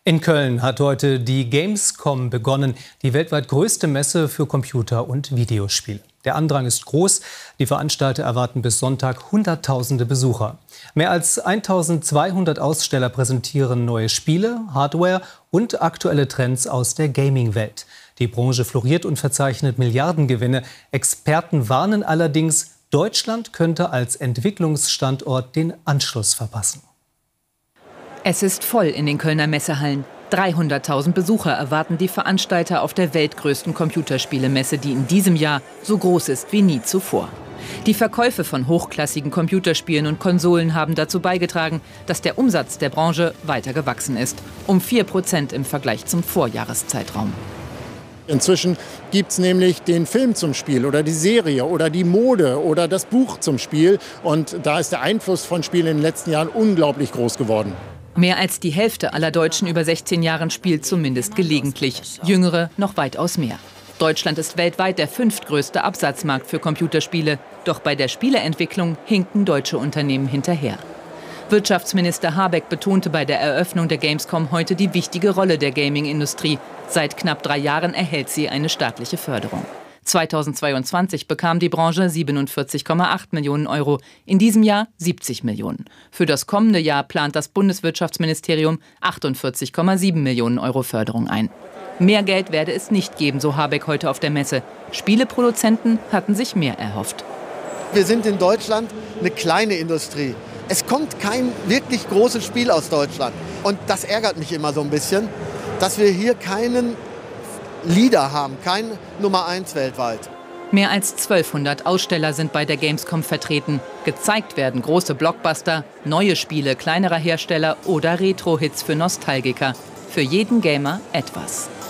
In Köln hat heute die Gamescom begonnen, die weltweit größte Messe für Computer- und Videospiele. Der Andrang ist groß. Die Veranstalter erwarten bis Sonntag Hunderttausende Besucher. Mehr als 1200 Aussteller präsentieren neue Spiele, Hardware und aktuelle Trends aus der Gaming-Welt. Die Branche floriert und verzeichnet Milliardengewinne. Experten warnen allerdings, Deutschland könnte als Entwicklungsstandort den Anschluss verpassen. Es ist voll in den Kölner Messehallen. 300.000 Besucher erwarten die Veranstalter auf der weltgrößten Computerspielemesse, die in diesem Jahr so groß ist wie nie zuvor. Die Verkäufe von hochklassigen Computerspielen und Konsolen haben dazu beigetragen, dass der Umsatz der Branche weiter gewachsen ist, um 4% im Vergleich zum Vorjahreszeitraum. Inzwischen gibt es nämlich den Film zum Spiel oder die Serie oder die Mode oder das Buch zum Spiel. Und da ist der Einfluss von Spielen in den letzten Jahren unglaublich groß geworden. Mehr als die Hälfte aller Deutschen über 16 Jahren spielt zumindest gelegentlich, Jüngere noch weitaus mehr. Deutschland ist weltweit der 5. größte Absatzmarkt für Computerspiele. Doch bei der Spieleentwicklung hinken deutsche Unternehmen hinterher. Wirtschaftsminister Habeck betonte bei der Eröffnung der Gamescom heute die wichtige Rolle der Gaming-Industrie. Seit knapp 3 Jahren erhält sie eine staatliche Förderung. 2022 bekam die Branche 47,8 Millionen Euro, in diesem Jahr 70 Millionen. Für das kommende Jahr plant das Bundeswirtschaftsministerium 48,7 Millionen Euro Förderung ein. Mehr Geld werde es nicht geben, so Habeck heute auf der Messe. Spieleproduzenten hatten sich mehr erhofft. Wir sind in Deutschland eine kleine Industrie. Es kommt kein wirklich großes Spiel aus Deutschland. Und das ärgert mich immer so ein bisschen, dass wir hier keinen Leader haben, kein Nummer 1 weltweit. Mehr als 1200 Aussteller sind bei der Gamescom vertreten. Gezeigt werden große Blockbuster, neue Spiele kleinerer Hersteller oder Retro-Hits für Nostalgiker. Für jeden Gamer etwas.